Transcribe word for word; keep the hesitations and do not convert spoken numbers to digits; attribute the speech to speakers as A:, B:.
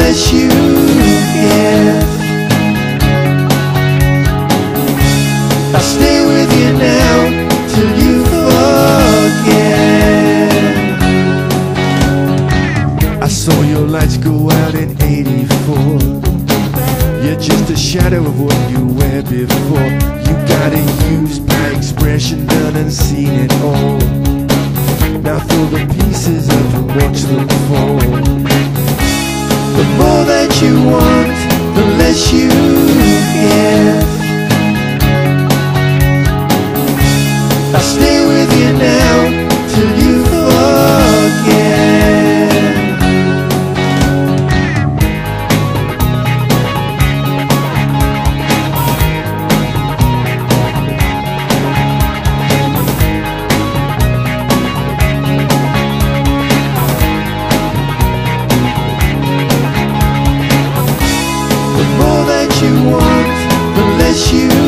A: less you get. I'll stay with you now till you forget. I saw your lights go out in eighty-four. You're just a shadow of what you were before. You got a used by expression, done and seen it all. Now throw the pieces up and watch them fall. The more that you want, the less you get. I'll stay with you now till you forget. The more that you want, the less you